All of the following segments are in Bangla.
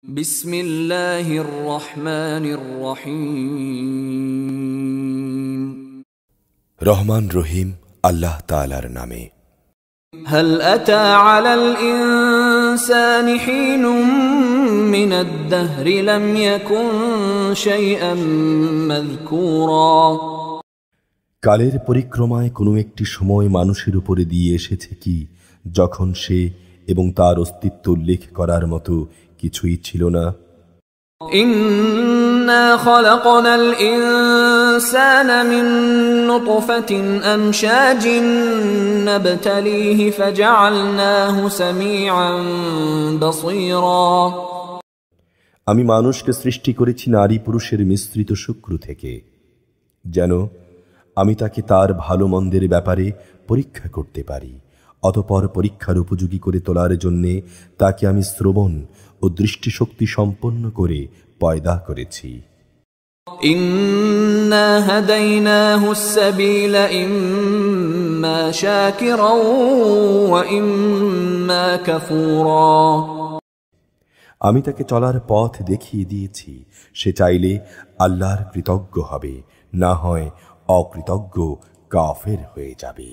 বিসমিল্লাহির রহমানির রহিম। রহমান রহিম আল্লাহ তাআলার নামে। হাল আতা আলাল ইনসানি হিনুম মিনাদ দাহরি লাম ইয়াকুন শাইআন মাযকুরা। কালের পরিক্রমায় কোনো একটি সময় মানুষের উপরে দিয়ে এসেছে কি যখন সে এবং তার অস্তিত্ব উল্লেখ করার মতো কিছুই ছিল না। ইন্না খালাকনাল ইনসানা মিন নুতফাতিন আমশাজিন নাবতালিহি ফাজআলনাহু সামিআন বাসীরা। আমি মানুষকে সৃষ্টি করেছি নারী পুরুষের মিশ্রিত শুক্র থেকে, যেন আমি তাকে তার ভালো মন্দের ব্যাপারে পরীক্ষা করতে পারি। অতঃপর পরীক্ষার উপযোগী করে তোলার জন্যে তাকে আমি শ্রবণ ও দৃষ্টিশক্তি সম্পন্ন করে পয়দা করেছি। ইন্না হাদাইনাহুস সাবিলা ইম্মা শাকিরাও ওয়া ইম্মা কাফুরা। আমি তাকে চলার পথ দেখিয়ে দিয়েছি, সে চাইলে আল্লাহর কৃতজ্ঞ হবে, না হয় অকৃতজ্ঞ কাফের হয়ে যাবে।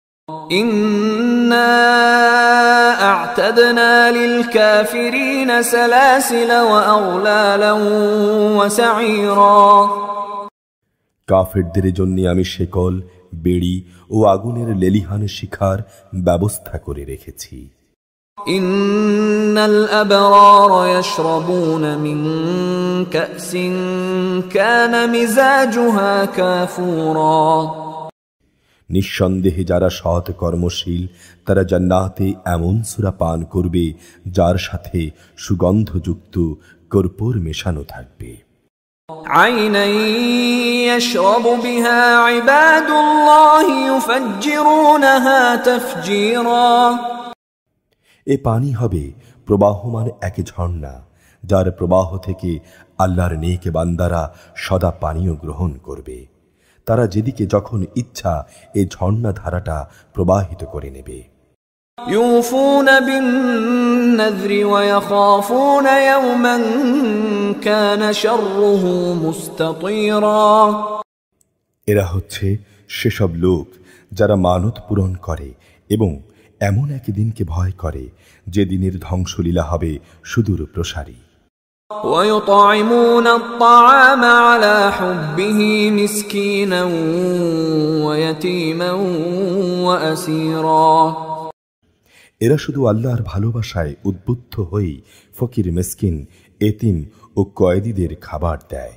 ইন্না আ'তাদনা লিল কাফিরিনা সালাসিলা ওয়া আগলালান ওয়া সাঈরা। কাফেরদের জন্য আমি শেকল, বেড়ি ও আগুনের লেলিহান শিখার ব্যবস্থা করে রেখেছি। ইন্নাল আবরারা ইয়াশরাবুনা মিন কাসিন কানা মিজাজুহা কাফুরা। নিঃসন্দেহে যারা সৎ কর্মশীল তারা জান্নাতে এমন সূরা পান করবে যার সাথে সুগন্ধযুক্ত কর্পূর মেশানো থাকবে। আইনান ইয়াশরাবু বিহা ইবাদুল্লাহি ইউফাজ্জিরুনাহা তাফজীরা। এ পানি হবে প্রবাহমান এক ঝর্ণা, যার প্রবাহ থেকে আল্লাহর নেক বান্দারা সদা পানীয় গ্রহণ করবে। তারা যেদিকে যখন ইচ্ছা এই ঝর্ণা ধারাটা প্রবাহিত করে নেবে। ইউফুনা বিন-নাযরি ওয়া ইয়াখাফুনা ইয়াওমান কানা শাররুহু মুস্তাতীরা। এরা হচ্ছে সেসব লোক যারা মানত পূরণ করে এবং এমন এক দিনকে ভয় করে যে দিনের ধ্বংসলীলা হবে সুদূর প্রসারী। ويطعمون الطعام على حبه مسكينا ويتيما وأسيرا। এরা শুধু আল্লাহর ভালোবাসায় উদ্বুদ্ধ হয়ে ফকির, মিসকিন, এতিম ও কয়েদীদের খাবার দেয়।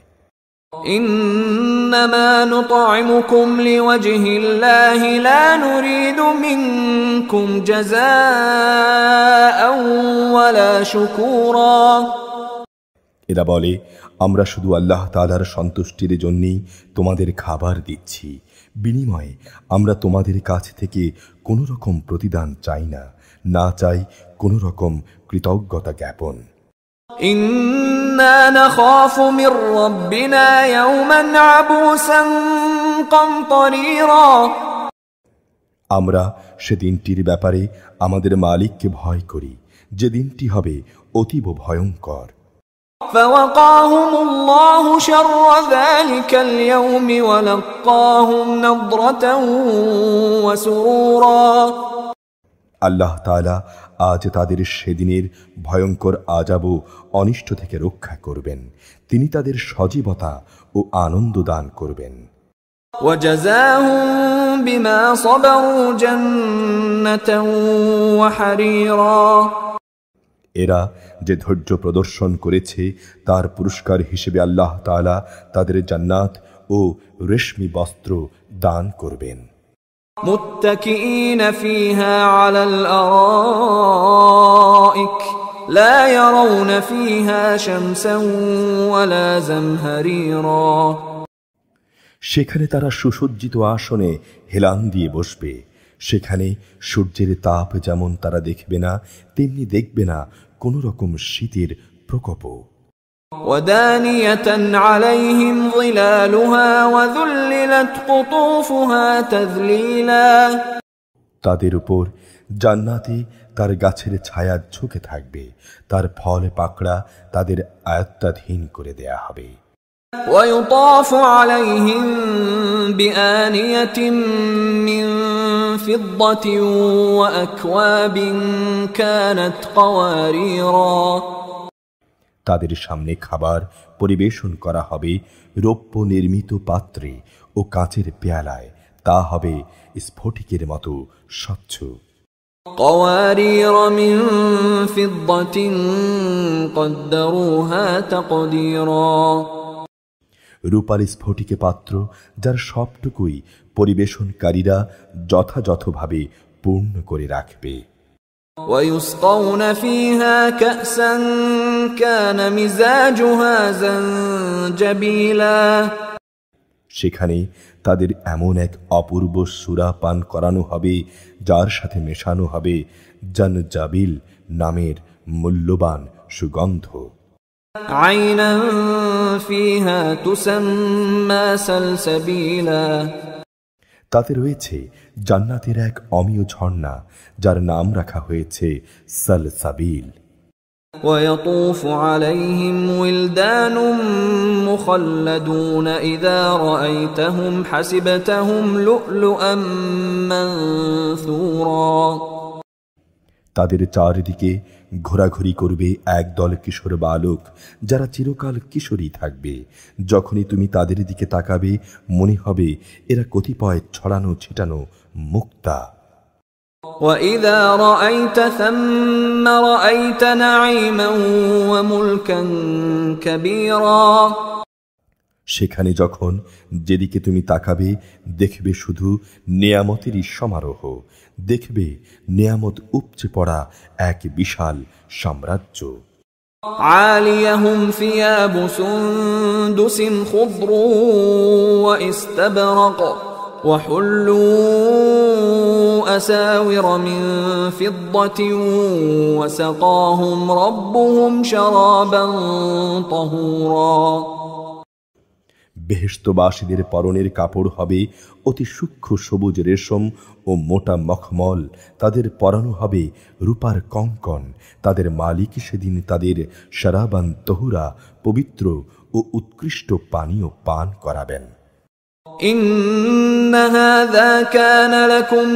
إنما نطعمكم لوجه الله لا نريد منكم جزاء ولا شكورا। এরা বলে, আমরা শুধু আল্লাহ তাআলার সন্তুষ্টির জন্যই তোমাদের খাবার দিচ্ছি, বিনিময়ে আমরা তোমাদের কাছ থেকে কোনো রকম প্রতিদান চাই না, না চাই কোনো রকম কৃতজ্ঞতা জ্ঞাপন। ইন্না নাখাফু মির রাব্বিনা ইয়াওমান আবুসান কামতারিরা। আমরা সে দিনটির ব্যাপারে আমাদের মালিককে ভয় করি, যে দিনটি হবে অতীব ভয়ঙ্কর। فوقاهم الله شر ذلك اليوم ولقاهم نضرة وسرورا। আল্লাহ তাআলা আজ তাদের সেদিনের ভয়ঙ্কর আযাব ও অনিষ্ট থেকে রক্ষা করবেন, তিনি তাদের সজীবতা ও আনন্দ দান করবেন। وجزاهم بما صبروا جنة وحريرا। এরা যে ধৈর্য প্রদর্শন করেছে তার পুরস্কার হিসেবে আল্লাহ তাআলা তাদের জান্নাত ও রেশমি বস্ত্র দান করবেন। মুত্তাকিইনা ফিহা আলাল আরাইক লা ইয়ারাউনা ফিহা শামসান ওয়ালা জামহারিরা। সেখানে তারা সুসজ্জিত আসনে হেলান দিয়ে বসবে, সেখানে সূর্যের তাপ যেমন তারা দেখবে না, তেমনি দেখবে না কোন রকম শীতের প্রকোপ। ওয়াদানিয়াতান আলাইহিম যিলালুহা ওয়া যুল্লিলাত কুতুফুহা তাযলীলা। তাদের উপর জান্নাতে তার গাছের ছায়া ঝুঁকে থাকবে, তার ফল পাকড়া তাদের আয়ত্তাধীন করে দেয়া হবে। ويطاف عليهم بآنية من فضة وأكواب كانت قواريرا তাদের সামনে খাবার পরিবেশন করা হবে রৌপ্য নির্মিত পাত্রে ও কাচের পেয়ালায়, তা হবে স্ফটিকের মতো স্বচ্ছ। قوارير من فضة قدروها تقديرا রূপার স্ফটিকে পাত্র যার সবটুকুই পরিবেশনকারীরা যথাযথভাবে পূর্ণ করে রাখবে। ويسقون فيها كأسا كان مزاجها زنجبيلا সেখানে তাদের এমন এক অপূর্ব সুরা পান করানো হবে যার সাথে মেশানো হবে জানজাবিল নামের মূল্যবান সুগন্ধ। عينا فيها تسمى سلسبيلا তাতে রয়েছে জান্নাতের এক অমীয় ঝর্ণা যার নাম রাখা হয়েছে সালসাবিল। ويطوف عليهم ولدان مخلدون إذا رأيتهم حسبتهم لؤلؤا منثورا তাদের চারিদিকে ঘোরাঘুরি করবে একদল কিশোর বালক যারা চিরকাল কিশোরী থাকবে। যখনই তুমি তাদের দিকে তাকাবে মনে হবে এরা কতিপয় ছড়ানো ছিটানো মুক্তা। وإذا رأيت ثم رأيت نعيما وملكا كبيرا সেখানে যখন যেদিকে তুমি তাকাবে দেখবে শুধু নেয়ামতেরই সমারোহ, দেখবে নেয়ামত উপচে পড়া এক বিশাল সাম্রাজ্য। عاليهم ثياب سندس خضر واستبرق وحلوا أساور من فضة وسقاهم ربهم شرابا طهورا বেহেশতবাসীদের পরনের কাপড় হবে অতি সূক্ষ্ম সবুজ রেশম ও মোটা মখমল, তাদের পরানো হবে রূপার কঙ্কন। তাদের মালিক সেদিন তাদের শরাবান তহুরা পবিত্র ও উৎকৃষ্ট পানীয় পান করাবেন। إن هذا كان لكم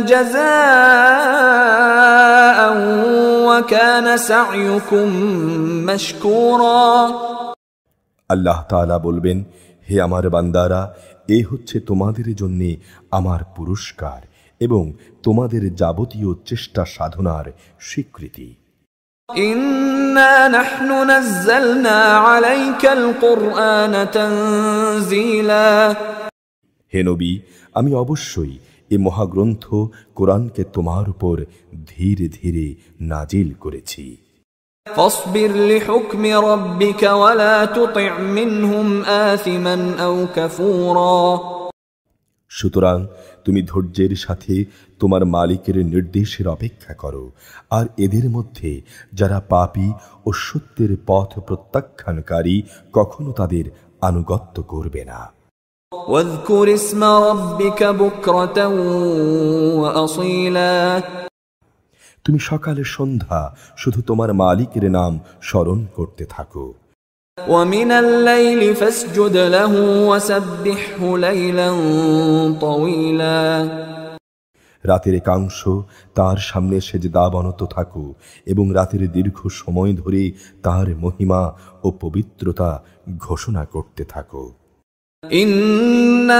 جزاء وكان سعيكم مشكورا আল্লাহ তাআলা বলবেন, হে আমার বান্দারা, এ হচ্ছে তোমাদের জন্য আমার পুরস্কার এবং তোমাদের যাবতীয় চেষ্টা সাধনার স্বীকৃতি। إنا نحن نزلنا عليك القرآن تنزيلا হে নবী, আমি অবশ্যই এ মহাগ্রন্থ কোরআনকে তোমার উপর ধীরে ধীরে নাজিল করেছি। فاصبر لحكم ربك ولا تطع منهم آثما أو كفورا সুতরাং তুমি ধৈর্যের সাথে তোমার মালিকের নির্দেশের অপেক্ষা করো, আর এদের মধ্যে যারা পাপী ও সত্যের পথ প্রত্যাখ্যানকারী কখনো তাদের আনুগত্য করবে না। واذكر اسم ربك بكرة وأصيلا তুমি সকালে সন্ধ্যা শুধু তোমার মালিকের নাম স্মরণ করতে থাকো। ومن الليل فاسجد له وسبحه ليلا طويلا রাতের একাংশ তার সামনে সেজদা বনত থাকো এবং রাতের দীর্ঘ সময় ধরে তার মহিমা ও পবিত্রতা ঘোষণা করতে থাকো। إن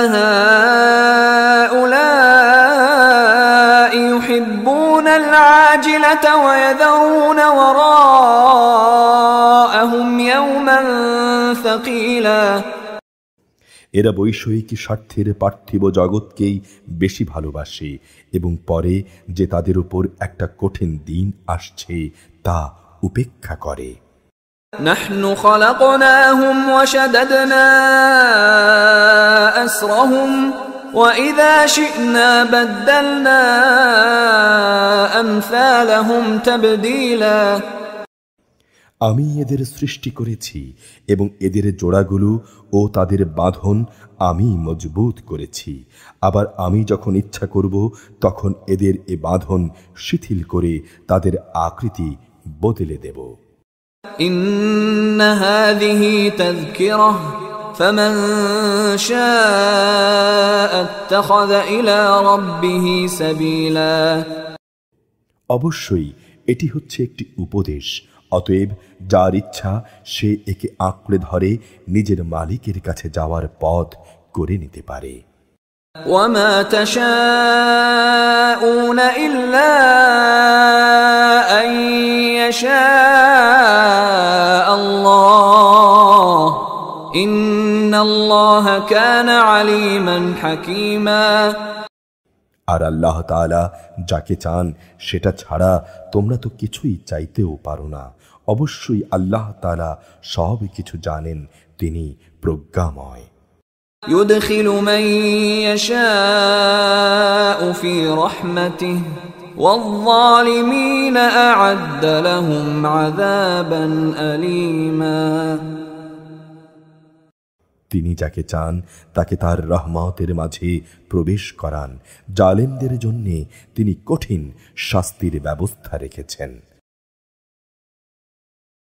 هؤلاء يحبون العاجلة ويذرون وراءهم يوما ثقيلا এরা বৈষয়িক স্বার্থের পার্থিব জগৎকেই বেশি ভালোবাসে এবং পরে যে তাদের উপর একটা কঠিন দিন আসছে তা উপেক্ষা করে। نحن خلقناهم وشددنا أسرهم وإذا شئنا بدلنا أمثالهم تبديلا আমি এদের সৃষ্টি করেছি এবং এদের জোড়াগুলো ও তাদের বাঁধন আমি মজবুত করেছি। আবার আমি যখন ইচ্ছা করব তখন এদের এ বাঁধন শিথিল করে তাদের আকৃতি বদলে দেব। ইন্না হাযিহি তাযকিরাহ ফামান শাআ ইত্তাখাযা ইলা রাব্বিহি সাবিলা। অবশ্যই এটি হচ্ছে একটি উপদেশ, অতএব যার ইচ্ছা সে একে আঁকড়ে ধরে নিজের মালিকের কাছে যাওয়ার পথ করে নিতে পারে। ওয়ামা তাশাউনা ইল্লা আন ইয়াশা আল্লাহ ইন্নাল্লাহা কানা আলিমান হাকীমা। আর আল্লাহ তাআলা যাকে চান সেটা ছাড়া তোমরা তো কিছুই চাইতেও পারো না। অবশ্যই আল্লাহ তাআলা সব কিছু জানেন, তিনি প্রজ্ঞাময়। ইউদখিলু মান ইয়াশাউ ফি রাহমাতিহি ওয়ায-যালিমিনা আ'আদ্দা লাহুম আযাবান আলীমা। তিনি যাকে চান তাকে তার রহমতের মাঝে প্রবেশ করান, জালেমদের জন্যে তিনি কঠিন শাস্তির ব্যবস্থা রেখেছেন।